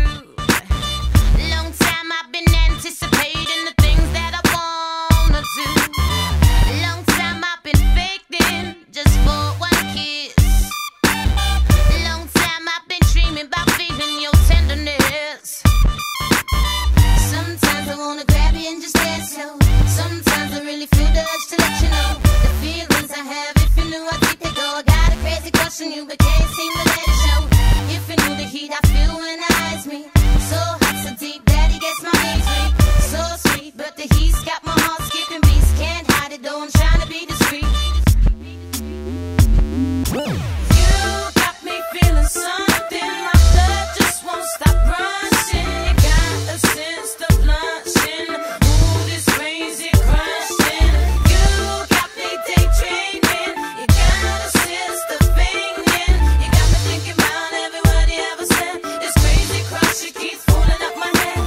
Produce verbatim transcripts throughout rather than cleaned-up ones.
Long time I've been anticipating the things that I wanna do. Long time I've been faking just for one kiss. Long time I've been dreaming about feeling your tenderness. Sometimes I wanna grab you and just dance you. Sometimes I really feel the urge to let you know the feelings I have. If you knew how deep they go, I got a crazy crush on you, but can't seem to let it show. If you knew the heat I feel when I eyes me, so hot, so deep that it gets my knees weak. So sweet, but the heat's got my heart skipping beats. Can't hide it though, I'm trying to be discreet. You got me feeling something, my blood just won't stop rushing. You got a sense of blushing, mood is crazy crushing. You got me daydreaming, you got a sense of fingering. You got me thinking about every word you ever said. This crazy crush, it keeps falling up my head.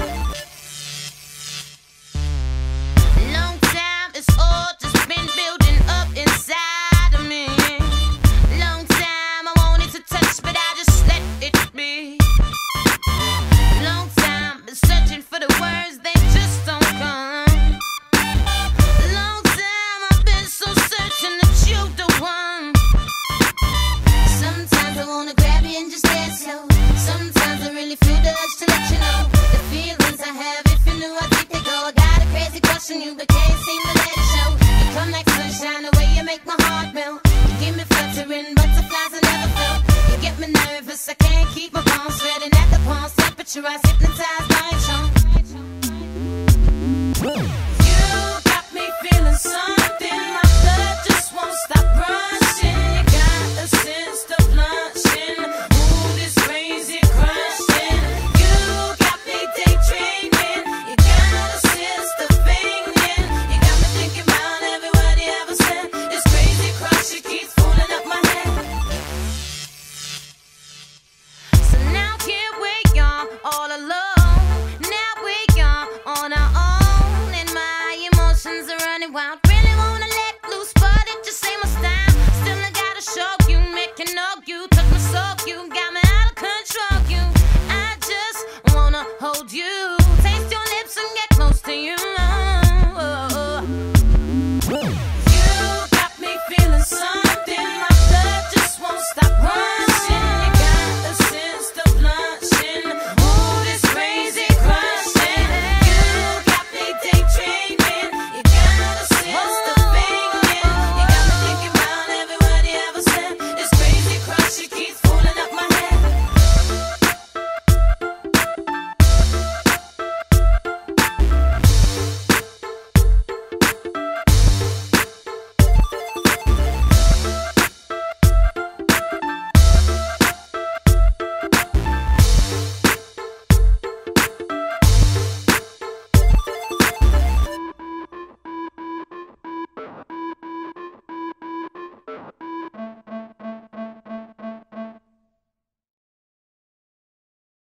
Long time, it's all just been building up inside of me. Long time I wanted to touch, but I just let it be. Long time been searching for the words, they just don't come. Long time I've been so certain that you're the one. Sometimes I wanna grab you and just dance slow. Sometimes I really feel the urge to let you know the feelings I have. If you knew how deep they go, I got a crazy crush on you, but can't seem to let it show. You come like sunshine, the way you make my heart melt. You give me fluttering butterflies I never felt. You get me nervous, I can't keep my palms sweating at the palms temperature. I was hypnotized by your charm. You got me feeling something, my blood just won't stop rushing. You got a sense of blushing, mood is crazy crushing. You got me daydreaming, you got a sense of fingering. You got me thinking about every word you ever said. This crazy crush, it keeps falling up my head. So now here we are, all alone. Now we are on our own, and my emotions are running wild. Really wanna let loose, but it just ain't my style. Still I gotta show you, making up you, took my soul, you got me out of control. You, I just wanna hold you.